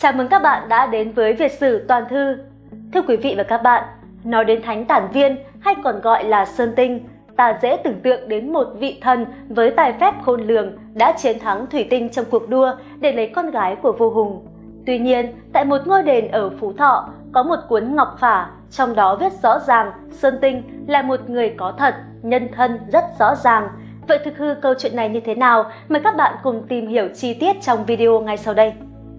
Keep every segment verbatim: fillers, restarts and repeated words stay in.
Chào mừng các bạn đã đến với Việt Sử Toàn Thư. Thưa quý vị và các bạn, nói đến Thánh Tản Viên hay còn gọi là Sơn Tinh, ta dễ tưởng tượng đến một vị thần với tài phép khôn lường đã chiến thắng thủy tinh trong cuộc đua để lấy con gái của vua Hùng. Tuy nhiên, tại một ngôi đền ở Phú Thọ có một cuốn ngọc phả, trong đó viết rõ ràng Sơn Tinh là một người có thật, nhân thân rất rõ ràng. Vậy thực hư câu chuyện này như thế nào? Mời các bạn cùng tìm hiểu chi tiết trong video ngay sau đây.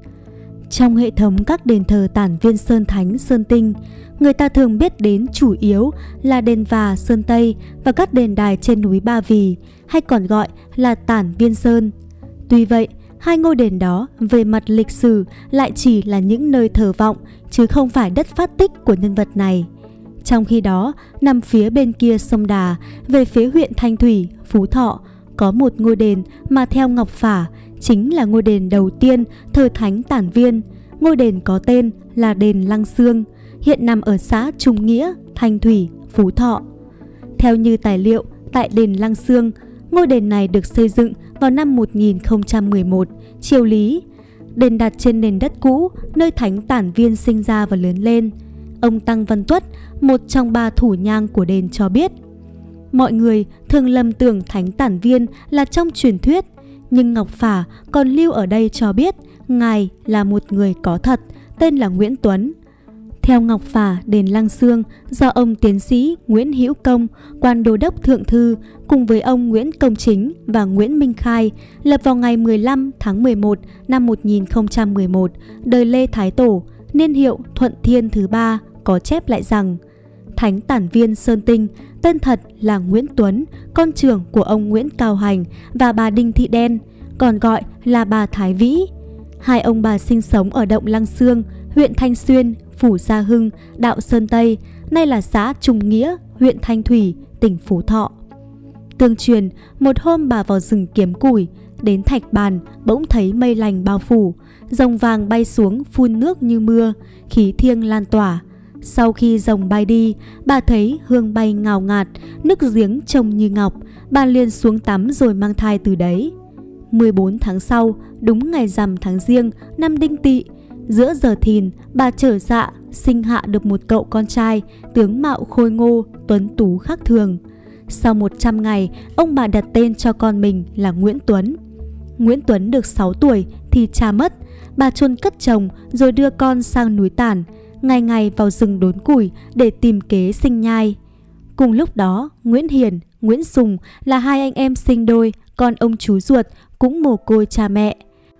Trong hệ thống các đền thờ Tản Viên Sơn Thánh Sơn Tinh, người ta thường biết đến chủ yếu là đền Và Sơn Tây và các đền đài trên núi Ba Vì, hay còn gọi là Tản Viên Sơn. Tuy vậy, hai ngôi đền đó về mặt lịch sử lại chỉ là những nơi thờ vọng, chứ không phải đất phát tích của nhân vật này. Trong khi đó, nằm phía bên kia sông Đà, về phía huyện Thanh Thủy, Phú Thọ, có một ngôi đền mà theo ngọc phả chính là ngôi đền đầu tiên thờ Thánh Tản Viên. Ngôi đền có tên là đền Lăng Xương, hiện nằm ở xã Trung Nghĩa, Thanh Thủy, Phú Thọ. Theo như tài liệu tại đền Lăng Xương, ngôi đền này được xây dựng vào năm một nghìn không trăm mười một, triều Lý. Đền đặt trên nền đất cũ, nơi Thánh Tản Viên sinh ra và lớn lên. Ông Tăng Văn Tuất, một trong ba thủ nhang của đền cho biết, mọi người thường lầm tưởng Thánh Tản Viên là trong truyền thuyết, nhưng ngọc phả còn lưu ở đây cho biết ngài là một người có thật, tên là Nguyễn Tuấn. Theo ngọc phả đền Lăng Xương do ông tiến sĩ Nguyễn Hữu Công, quan đô đốc thượng thư, cùng với ông Nguyễn Công Chính và Nguyễn Minh Khai lập vào ngày mười lăm tháng mười một năm một nghìn không trăm mười một, đời Lê Thái Tổ, niên hiệu Thuận Thiên thứ ba, có chép lại rằng Thánh Tản Viên Sơn Tinh tên thật là Nguyễn Tuấn, con trưởng của ông Nguyễn Cao Hành và bà Đinh Thị Đen, còn gọi là bà Thái Vĩ. Hai ông bà sinh sống ở động Lăng Xương, huyện Thanh Xuyên, phủ Gia Hưng, đạo Sơn Tây, nay là xã Trung Nghĩa, huyện Thanh Thủy, tỉnh Phú Thọ. Tương truyền, một hôm bà vào rừng kiếm củi, đến thạch bàn bỗng thấy mây lành bao phủ, rồng vàng bay xuống phun nước như mưa, khí thiêng lan tỏa. Sau khi rồng bay đi, bà thấy hương bay ngào ngạt, nước giếng trông như ngọc, bà liền xuống tắm rồi mang thai từ đấy. mười bốn tháng sau, đúng ngày rằm tháng Giêng năm Đinh Tỵ, giữa giờ thìn, bà trở dạ sinh hạ được một cậu con trai, tướng mạo khôi ngô, tuấn tú khác thường. Sau một trăm ngày, ông bà đặt tên cho con mình là Nguyễn Tuấn. Nguyễn Tuấn được sáu tuổi thì cha mất, bà chôn cất chồng rồi đưa con sang núi Tản, ngày ngày vào rừng đốn củi để tìm kế sinh nhai. Cùng lúc đó, Nguyễn Hiền, Nguyễn Sùng là hai anh em sinh đôi, con ông chú ruột cũng mồ côi cha mẹ.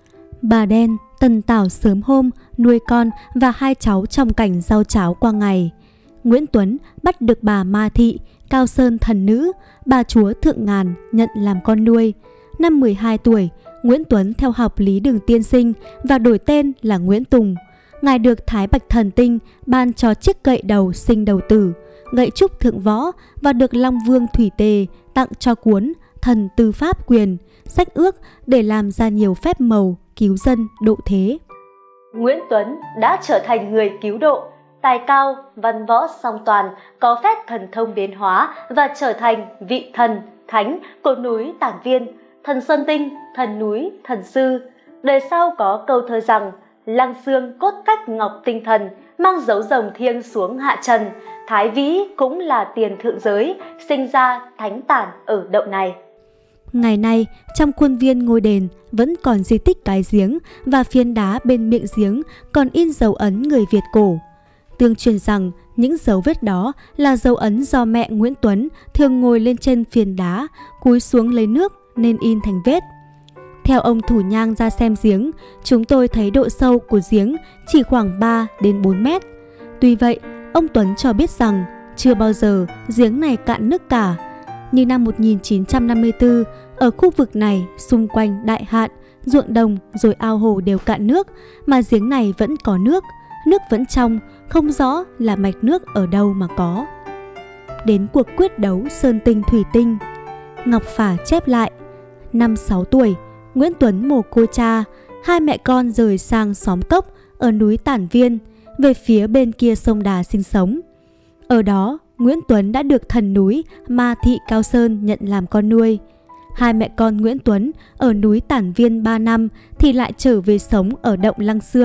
Bà Đen, tần tảo sớm hôm nuôi con và hai cháu trong cảnh rau cháo qua ngày. Nguyễn Tuấn bắt được bà Ma Thị, Cao Sơn thần nữ, bà chúa Thượng Ngàn nhận làm con nuôi. Năm mười hai tuổi, Nguyễn Tuấn theo học Lý Đường Tiên Sinh và đổi tên là Nguyễn Tùng. Ngài được Thái Bạch Thần Tinh ban cho chiếc gậy đầu sinh đầu tử, gậy trúc thượng võ, và được Long Vương Thủy Tề tặng cho cuốn Thần Tư Pháp Quyền, sách ước để làm ra nhiều phép màu cứu dân độ thế. Nguyễn Tuấn đã trở thành người cứu độ, tài cao, văn võ song toàn, có phép thần thông biến hóa và trở thành vị thần, thánh của núi Tản Viên, thần Sơn Tinh, thần núi, thần sư. Đời sau có câu thơ rằng Lăng Xương cốt cách ngọc tinh thần, mang dấu rồng thiêng xuống hạ trần. Thái Vĩ cũng là tiền thượng giới, sinh ra Thánh Tản ở động này. Ngày nay, trong khuôn viên ngôi đền vẫn còn di tích cái giếng và phiến đá bên miệng giếng còn in dấu ấn người Việt cổ. Tương truyền rằng những dấu vết đó là dấu ấn do mẹ Nguyễn Tuấn thường ngồi lên trên phiến đá, cúi xuống lấy nước nên in thành vết. Theo ông thủ nhang ra xem giếng, chúng tôi thấy độ sâu của giếng chỉ khoảng ba đến bốn mét. Tuy vậy, ông Tuấn cho biết rằng chưa bao giờ giếng này cạn nước cả. Như năm một nghìn chín trăm năm mươi tư, ở khu vực này xung quanh đại hạn, ruộng đồng rồi ao hồ đều cạn nước, mà giếng này vẫn có nước, nước vẫn trong, không rõ là mạch nước ở đâu mà có. Đến cuộc quyết đấu Sơn Tinh Thủy Tinh, ngọc phả chép lại, năm sáu tuổi, Nguyễn Tuấn mồ côi cha, hai mẹ con rời sang xóm Cốc ở núi Tản Viên, về phía bên kia sông Đà sinh sống. Ở đó, Nguyễn Tuấn đã được thần núi Ma Thị Cao Sơn nhận làm con nuôi. Hai mẹ con Nguyễn Tuấn ở núi Tản Viên ba năm thì lại trở về sống ở động Lăng Xương,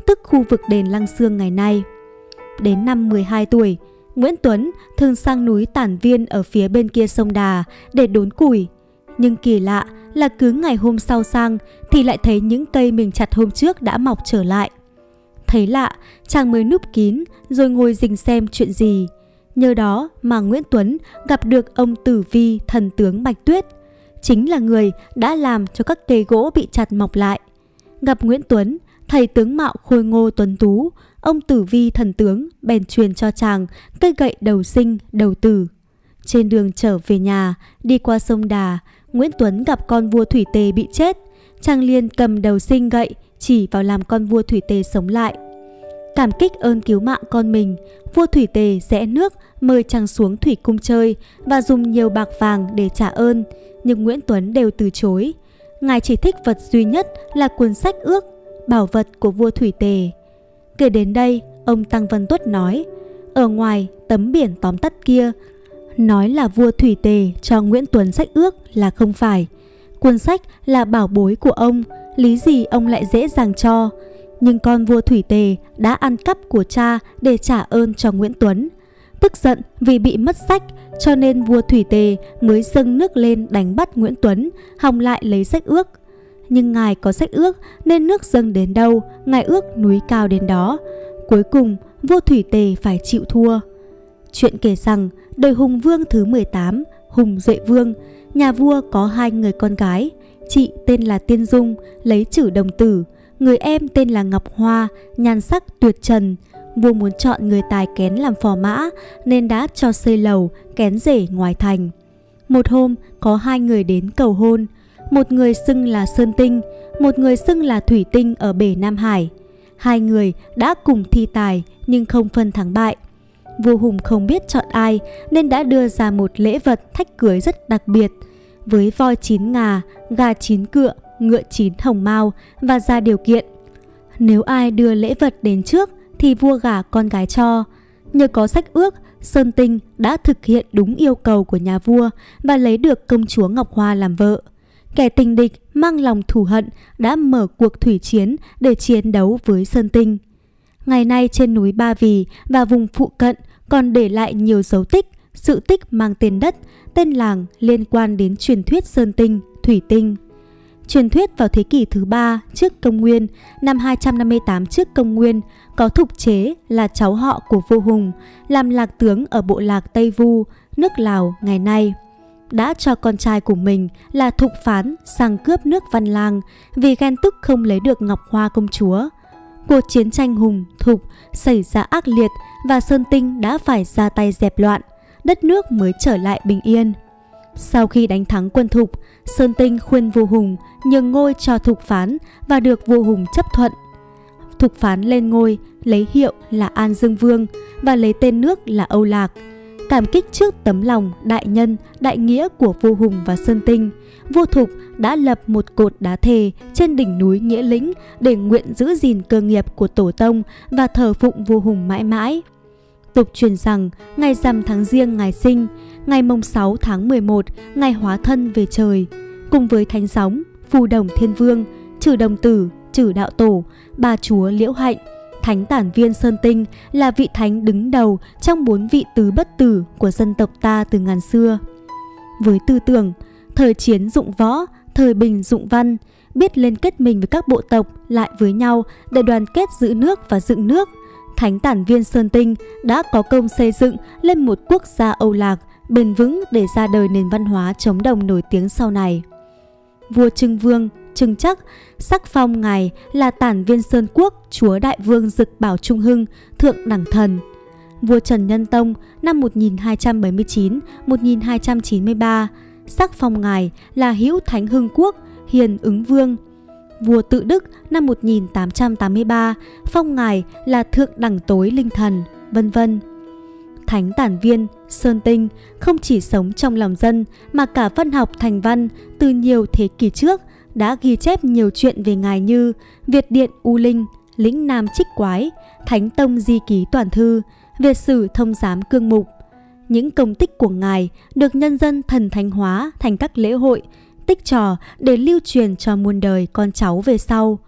tức khu vực đền Lăng Xương ngày nay. Đến năm mười hai tuổi, Nguyễn Tuấn thường sang núi Tản Viên ở phía bên kia sông Đà để đốn củi. Nhưng kỳ lạ là cứ ngày hôm sau sang thì lại thấy những cây mình chặt hôm trước đã mọc trở lại. Thấy lạ, chàng mới núp kín rồi ngồi rình xem chuyện gì. Nhờ đó mà Nguyễn Tuấn gặp được ông Tử Vi, thần tướng Bạch Tuyết, chính là người đã làm cho các cây gỗ bị chặt mọc lại. Gặp Nguyễn Tuấn, thầy tướng mạo khôi ngô tuấn tú, ông Tử Vi thần tướng bèn truyền cho chàng cây gậy đầu sinh, đầu tử. Trên đường trở về nhà, đi qua sông Đà, Nguyễn Tuấn gặp con vua Thủy Tề bị chết. Chàng liền cầm đầu sinh gậy chỉ vào làm con vua Thủy Tề sống lại. Cảm kích ơn cứu mạng con mình, vua Thủy Tề rẽ nước mời chàng xuống thủy cung chơi và dùng nhiều bạc vàng để trả ơn, nhưng Nguyễn Tuấn đều từ chối. Ngài chỉ thích vật duy nhất là cuốn sách ước, bảo vật của vua Thủy Tề. Kể đến đây, ông Tăng Văn Tuất nói, ở ngoài tấm biển tóm tắt kia nói là vua Thủy Tề cho Nguyễn Tuấn sách ước là không phải. Cuốn sách là bảo bối của ông, lý gì ông lại dễ dàng cho. Nhưng con vua Thủy Tề đã ăn cắp của cha để trả ơn cho Nguyễn Tuấn. Tức giận vì bị mất sách, cho nên vua Thủy Tề mới dâng nước lên đánh bắt Nguyễn Tuấn, hòng lại lấy sách ước. Nhưng ngài có sách ước nên nước dâng đến đâu, ngài ước núi cao đến đó. Cuối cùng vua Thủy Tề phải chịu thua. Chuyện kể rằng đời Hùng Vương thứ mười tám, Hùng Duệ Vương, nhà vua có hai người con gái. Chị tên là Tiên Dung, lấy chử đồng tử. Người em tên là Ngọc Hoa, nhan sắc tuyệt trần. Vua muốn chọn người tài kén làm phò mã nên đã cho xây lầu, kén rể ngoài thành. Một hôm có hai người đến cầu hôn. Một người xưng là Sơn Tinh, một người xưng là Thủy Tinh ở bể Nam Hải. Hai người đã cùng thi tài nhưng không phân thắng bại. Vua Hùng không biết chọn ai nên đã đưa ra một lễ vật thách cưới rất đặc biệt, với voi chín ngà, gà chín cựa, ngựa chín hồng mao, và ra điều kiện nếu ai đưa lễ vật đến trước thì vua gả con gái cho. Nhờ có sách ước, Sơn Tinh đã thực hiện đúng yêu cầu của nhà vua và lấy được công chúa Ngọc Hoa làm vợ. Kẻ tình địch mang lòng thù hận đã mở cuộc thủy chiến để chiến đấu với Sơn Tinh. Ngày nay trên núi Ba Vì và vùng phụ cận còn để lại nhiều dấu tích, sự tích mang tên đất, tên làng liên quan đến truyền thuyết Sơn Tinh, Thủy Tinh. Truyền thuyết vào thế kỷ thứ ba trước công nguyên, năm hai trăm năm mươi tám trước công nguyên, có Thục Chế là cháu họ của vua Hùng, làm lạc tướng ở bộ lạc Tây Vu, nước Lào ngày nay, đã cho con trai của mình là Thục Phán sang cướp nước Văn Lang vì ghen tức không lấy được Ngọc Hoa công chúa. Cuộc chiến tranh Hùng, Thục xảy ra ác liệt và Sơn Tinh đã phải ra tay dẹp loạn, đất nước mới trở lại bình yên. Sau khi đánh thắng quân Thục, Sơn Tinh khuyên vua Hùng nhường ngôi cho Thục Phán và được vua Hùng chấp thuận. Thục Phán lên ngôi lấy hiệu là An Dương Vương và lấy tên nước là Âu Lạc. Cảm kích trước tấm lòng đại nhân, đại nghĩa của vua Hùng và Sơn Tinh, vua Thục đã lập một cột đá thề trên đỉnh núi Nghĩa Lĩnh để nguyện giữ gìn cơ nghiệp của tổ tông và thờ phụng vua Hùng mãi mãi. Tục truyền rằng ngày rằm tháng Giêng ngày sinh, ngày mồng sáu tháng mười một ngày hóa thân về trời, cùng với Thánh Gióng, Phù Đồng Thiên Vương, Trử Đồng Tử, Trử Đạo Tổ, Bà Chúa Liễu Hạnh, Thánh Tản Viên Sơn Tinh là vị thánh đứng đầu trong bốn vị tứ bất tử của dân tộc ta từ ngàn xưa. Với tư tưởng thời chiến dụng võ, thời bình dụng văn, biết liên kết mình với các bộ tộc lại với nhau để đoàn kết giữ nước và dựng nước, Thánh Tản Viên Sơn Tinh đã có công xây dựng lên một quốc gia Âu Lạc bền vững để ra đời nền văn hóa chống đồng nổi tiếng sau này. Vua Trưng Vương Trưng Trắc sắc phong ngài là Tản Viên Sơn Quốc chúa đại vương Dực Bảo Trung Hưng, thượng đẳng thần. Vua Trần Nhân Tông năm một nghìn hai trăm bảy mươi chín đến một nghìn hai trăm chín mươi ba sắc phong ngài là Hữu Thánh Hưng Quốc, Hiền Ứng Vương. Vua Tự Đức năm một nghìn tám trăm tám mươi ba phong ngài là Thượng Đẳng Tối Linh Thần, vân vân. Thánh Tản Viên Sơn Tinh không chỉ sống trong lòng dân mà cả văn học thành văn từ nhiều thế kỷ trước đã ghi chép nhiều chuyện về ngài như Việt Điện U Linh, Lĩnh Nam Trích Quái, Thánh Tông Di Ký Toàn Thư, Việt Sử Thông Giám Cương Mục. Những công tích của ngài được nhân dân thần thánh hóa thành các lễ hội, tích trò để lưu truyền cho muôn đời con cháu về sau.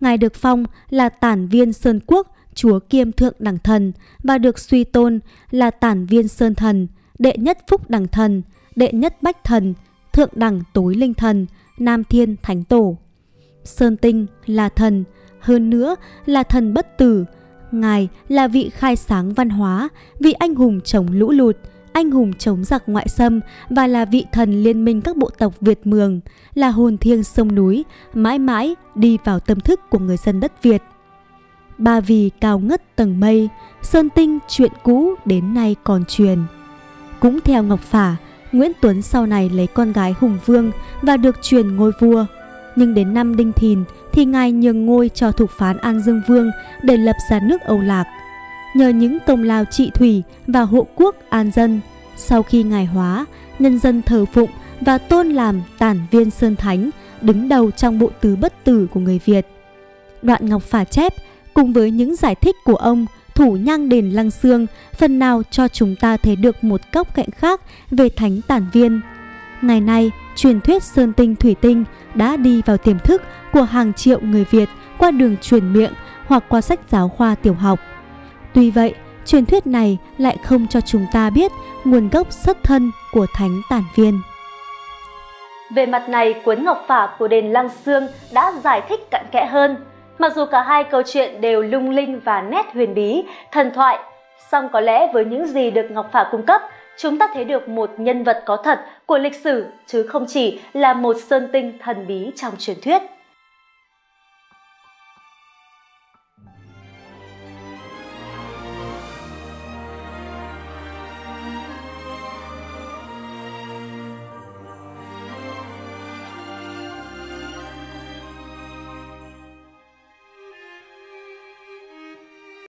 Ngài được phong là Tản Viên Sơn Quốc, chúa kiêm thượng đẳng thần, và được suy tôn là Tản Viên Sơn Thần, đệ nhất phúc đẳng thần, đệ nhất bách thần, thượng đẳng tối linh thần, Nam Thiên Thánh Tổ. Sơn Tinh là thần, hơn nữa là thần bất tử. Ngài là vị khai sáng văn hóa, vị anh hùng chống lũ lụt, anh hùng chống giặc ngoại xâm, và là vị thần liên minh các bộ tộc Việt Mường, là hồn thiêng sông núi, mãi mãi đi vào tâm thức của người dân đất Việt. Ba Vì cao ngất tầng mây, Sơn Tinh chuyện cũ đến nay còn truyền. Cũng theo Ngọc Phả, Nguyễn Tuấn sau này lấy con gái Hùng Vương và được truyền ngôi vua. Nhưng đến năm Đinh Thìn thì ngài nhường ngôi cho thục phán An Dương Vương để lập ra nước Âu Lạc. Nhờ những công lao trị thủy và hộ quốc an dân, sau khi ngài hóa, nhân dân thờ phụng và tôn làm Tản Viên Sơn Thánh, đứng đầu trong bộ tứ bất tử của người Việt. Đoạn Ngọc Phả chép cùng với những giải thích của ông thủ nhang đền Lăng Xương phần nào cho chúng ta thấy được một góc cạnh khác về Thánh Tản Viên. Ngày nay, truyền thuyết Sơn Tinh Thủy Tinh đã đi vào tiềm thức của hàng triệu người Việt qua đường truyền miệng hoặc qua sách giáo khoa tiểu học. Tuy vậy, truyền thuyết này lại không cho chúng ta biết nguồn gốc xuất thân của Thánh Tản Viên. Về mặt này, cuốn Ngọc Phả của đền Lăng Xương đã giải thích cặn kẽ hơn. Mặc dù cả hai câu chuyện đều lung linh và nét huyền bí, thần thoại, song có lẽ với những gì được Ngọc Phả cung cấp, chúng ta thấy được một nhân vật có thật của lịch sử chứ không chỉ là một sơn tinh thần bí trong truyền thuyết.